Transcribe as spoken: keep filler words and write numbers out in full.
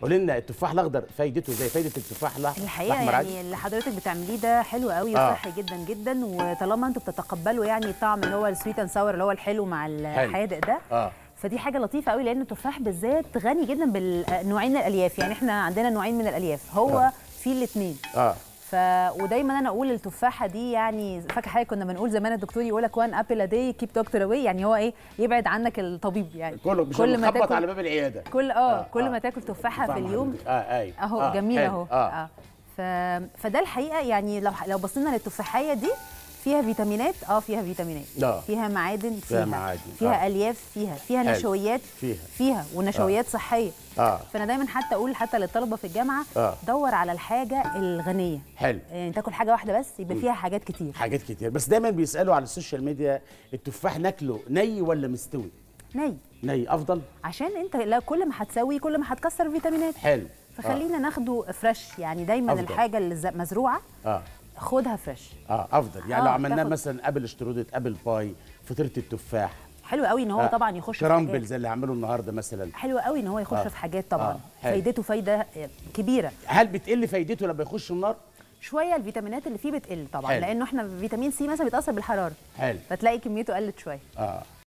قولي لنا التفاح الاخضر فايدته زي فايده التفاح الاحمر الحقيقه يعني عادي؟ اللي حضرتك بتعمليه ده حلو قوي آه. وصحي جدا جدا، وطالما انتوا بتتقبلوا يعني الطعم اللي هو السويت اند ساور اللي هو الحلو مع الحادق ده، اه فدي حاجه لطيفه قوي، لان التفاح بالذات غني جدا بالنوعين من الالياف. يعني احنا عندنا نوعين من الالياف، هو آه. في الاثنين. اه ف ودايما انا اقول التفاحه دي، يعني فاكره حاجه كنا بنقول زمان الدكتور يقول لك وان ابل ا داي كيب دكتور اواي، يعني هو ايه، يبعد عنك الطبيب يعني. كله مش كل ما بنخبط تاكل على باب العياده. كل اه, آه. كل آه. ما تاكل تفاحه في اليوم. اه اي اهو آه. جميل اهو. آه. اه ف... فده الحقيقه يعني لو لو بصينا للتفاحيه دي، فيها فيتامينات، اه فيها فيتامينات، آه. فيها معادن، فيها فيها معادن، فيها آه. الياف، فيها فيها حلو. نشويات، فيها فيها ونشويات آه. صحيه. اه فانا دايما حتى اقول حتى للطلبه في الجامعه آه. دور على الحاجه الغنيه. حلو. يعني تاكل حاجه واحده بس يبقى فيها حاجات كتير. حاجات كتير. بس دايما بيسالوا على السوشيال ميديا التفاح ناكله ني ولا مستوي؟ ني. ني افضل، عشان انت لا كل ما هتسوي كل ما هتكسر فيتامينات. حلو. فخلينا آه. ناخده فريش، يعني دايما أفضل. الحاجه اللي مزروعه اه خدها فريش. اه افضل. يعني آه، لو عملناه تاخد- مثلا ابل اشترودة، ابل باي، فطيره التفاح، حلو قوي ان هو آه. طبعا يخش في كرامبل حاجات. زي اللي عمله النهارده مثلا. حلو قوي ان هو يخش آه. في حاجات طبعا. آه. حلو. فايدته فايده كبيره. هل بتقل فايدته لما يخش النار؟ شويه الفيتامينات اللي فيه بتقل طبعا، حلو. لانه احنا فيتامين سي مثلا بيتاثر بالحراره، حلو. فتلاقي كميته قلت شويه. اه